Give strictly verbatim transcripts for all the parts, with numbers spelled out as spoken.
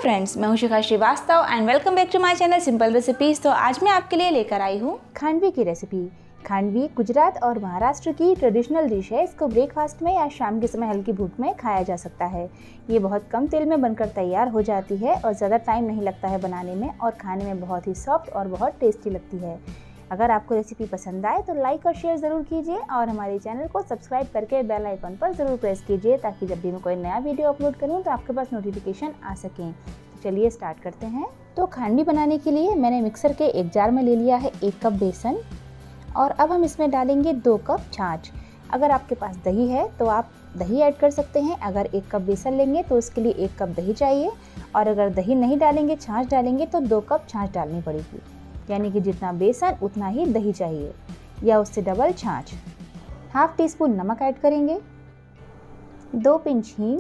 Friends, मैं हूं Shikha Srivastava and welcome back to my channel simple recipes. तो आज मैं आपके लिए लेकर आई हूं खांडवी की रेसिपी। खांडवी गुजरात और महाराष्ट्र की ट्रेडिशनल डिश है। इसको ब्रेकफास्ट में या शाम के समय हल्की भूख में खाया जा सकता है। ये बहुत कम तेल में बनकर तैयार हो जाती है और ज़्यादा टाइम नहीं लगता है बनाने में, और खाने में बहुत ही सॉफ्ट और बहुत टेस्टी लगती है। अगर आपको रेसिपी पसंद आए तो लाइक और शेयर ज़रूर कीजिए और हमारे चैनल को सब्सक्राइब करके बेल आइकन पर ज़रूर प्रेस कीजिए, ताकि जब भी मैं कोई नया वीडियो अपलोड करूं तो आपके पास नोटिफिकेशन आ सकें। तो चलिए स्टार्ट करते हैं। तो खांडवी बनाने के लिए मैंने मिक्सर के एक जार में ले लिया है एक कप बेसन, और अब हम इसमें डालेंगे दो कप छाछ। अगर आपके पास दही है तो आप दही ऐड कर सकते हैं। अगर एक कप बेसन लेंगे तो उसके लिए एक कप दही चाहिए, और अगर दही नहीं डालेंगे, छाछ डालेंगे तो दो कप छाछ डालनी पड़ेगी। यानी कि जितना बेसन उतना ही दही चाहिए, या उससे डबल छाछ। हाफ टी स्पून नमक ऐड करेंगे, दो पिंच हींग,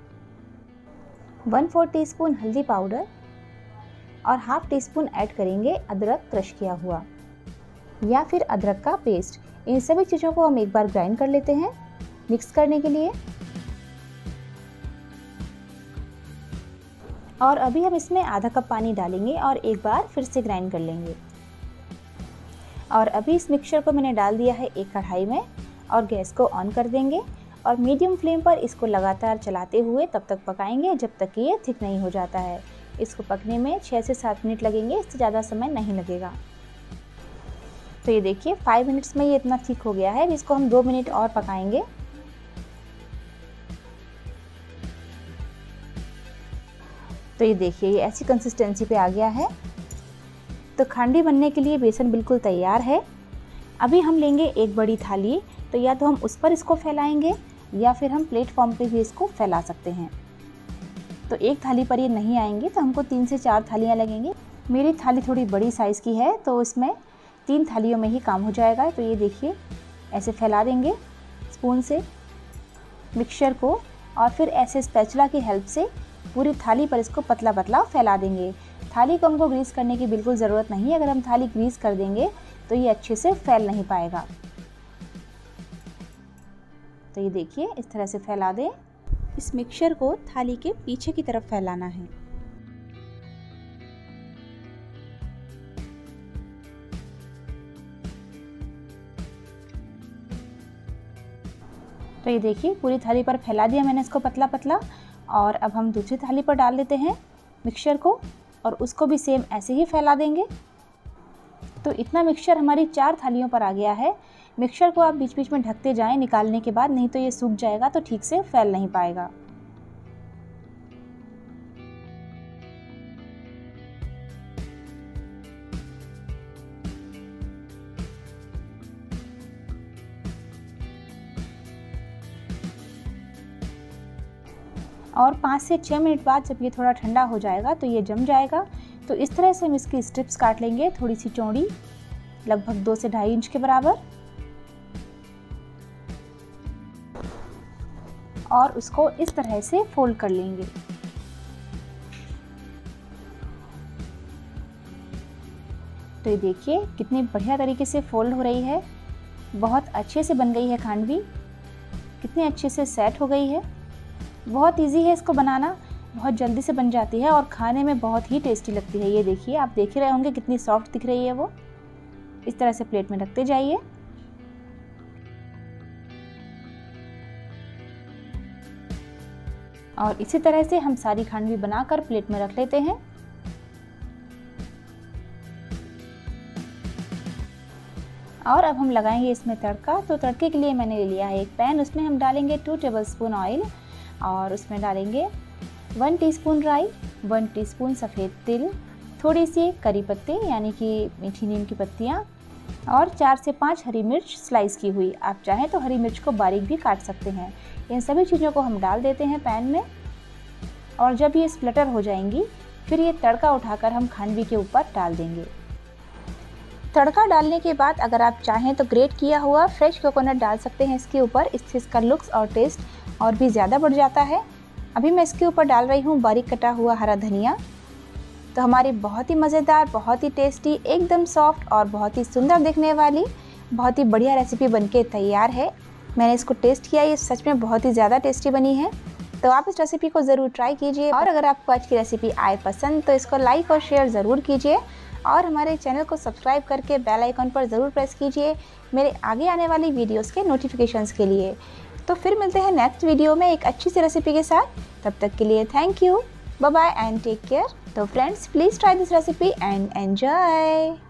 वन फोर टी स्पून हल्दी पाउडर, और हाफ टी स्पून ऐड करेंगे अदरक क्रश किया हुआ या फिर अदरक का पेस्ट। इन सभी चीज़ों को हम एक बार ग्राइंड कर लेते हैं मिक्स करने के लिए। और अभी हम इसमें आधा कप पानी डालेंगे और एक बार फिर से ग्राइंड कर लेंगे। और अभी इस मिक्सचर को मैंने डाल दिया है एक कढ़ाई में, और गैस को ऑन कर देंगे और मीडियम फ्लेम पर इसको लगातार चलाते हुए तब तक पकाएंगे जब तक कि ये थिक नहीं हो जाता है। इसको पकने में छः से सात मिनट लगेंगे, इससे ज़्यादा समय नहीं लगेगा। तो ये देखिए फाइव मिनट्स में ये इतना थिक हो गया है। इसको हम दो मिनट और पकाएंगे। तो ये देखिए ये ऐसी कंसिस्टेंसी पे आ गया है। तो खांडवी बनने के लिए बेसन बिल्कुल तैयार है। अभी हम लेंगे एक बड़ी थाली, तो या तो हम उस पर इसको फैलाएंगे या फिर हम प्लेटफॉर्म पे भी इसको फैला सकते हैं। तो एक थाली पर ये नहीं आएंगे तो हमको तीन से चार थालियाँ लगेंगी। मेरी थाली थोड़ी बड़ी साइज़ की है, तो इसमें तीन थालियों में ही काम हो जाएगा। तो ये देखिए ऐसे फैला देंगे स्पून से मिक्सचर को, और फिर ऐसे स्पैचुला की हेल्प से पूरी थाली पर इसको पतला पतला फैला देंगे। थाली को हमको ग्रीस करने की बिल्कुल ज़रूरत नहीं है। अगर हम थाली ग्रीस कर देंगे तो ये अच्छे से फैल नहीं पाएगा। तो ये देखिए इस तरह से फैला दें। इस मिक्सचर को थाली के पीछे की तरफ फैलाना है। तो ये देखिए पूरी थाली पर फैला दिया मैंने इसको पतला पतला। और अब हम दूसरी थाली पर डाल देते हैं मिक्सचर को, और उसको भी सेम ऐसे ही फैला देंगे। तो इतना मिक्सचर हमारी चार थालियों पर आ गया है। मिक्सचर को आप बीच बीच में ढकते जाएं निकालने के बाद, नहीं तो ये सूख जाएगा तो ठीक से फैल नहीं पाएगा। और पाँच से छः मिनट बाद जब ये थोड़ा ठंडा हो जाएगा तो ये जम जाएगा। तो इस तरह से हम इसकी स्ट्रिप्स काट लेंगे, थोड़ी सी चौड़ी, लगभग दो से ढाई इंच के बराबर, और उसको इस तरह से फोल्ड कर लेंगे। तो ये देखिए कितनी बढ़िया तरीके से फोल्ड हो रही है। बहुत अच्छे से बन गई है खांडवी, कितनी अच्छे से सेट हो गई है। बहुत इजी है इसको बनाना, बहुत जल्दी से बन जाती है और खाने में बहुत ही टेस्टी लगती है। ये देखिए आप देख ही रहे होंगे कितनी सॉफ्ट दिख रही है वो। इस तरह से प्लेट में रखते जाइए। और इसी तरह से हम सारी खांडवी बनाकर प्लेट में रख लेते हैं। और अब हम लगाएंगे इसमें तड़का। तो तड़के के लिए मैंने ले लिया है एक पैन, उसमें हम डालेंगे टू टेबलस्पून ऑयल, और उसमें डालेंगे वन टीस्पून राई, वन टीस्पून सफ़ेद तिल, थोड़ी सी करी पत्ते यानी कि मीठी नीम की पत्तियाँ, और चार से पाँच हरी मिर्च स्लाइस की हुई। आप चाहें तो हरी मिर्च को बारीक भी काट सकते हैं। इन सभी चीज़ों को हम डाल देते हैं पैन में, और जब ये स्प्लटर हो जाएंगी फिर ये तड़का उठाकर हम खांडवी के ऊपर डाल देंगे। तड़का डालने के बाद अगर आप चाहें तो ग्रेट किया हुआ फ्रेश कोकोनट डाल सकते हैं इसके ऊपर। इससे इसका लुक्स और टेस्ट और भी ज़्यादा बढ़ जाता है। अभी मैं इसके ऊपर डाल रही हूँ बारीक कटा हुआ हरा धनिया। तो हमारी बहुत ही मज़ेदार, बहुत ही टेस्टी, एकदम सॉफ्ट और बहुत ही सुंदर दिखने वाली बहुत ही बढ़िया रेसिपी बनके तैयार है। मैंने इसको टेस्ट किया, ये सच में बहुत ही ज़्यादा टेस्टी बनी है। तो तो आप इस रेसिपी को ज़रूर ट्राई कीजिए। और अगर आपको आज की रेसिपी आए पसंद तो इसको लाइक और शेयर ज़रूर कीजिए और हमारे चैनल को सब्सक्राइब करके बेल आइकन पर ज़रूर प्रेस कीजिए मेरे आगे आने वाली वीडियोस के नोटिफिकेशंस के लिए। तो फिर मिलते हैं नेक्स्ट वीडियो में एक अच्छी सी रेसिपी के साथ। तब तक के लिए thank you, bye bye and take care. तो friends, please try this recipe and enjoy.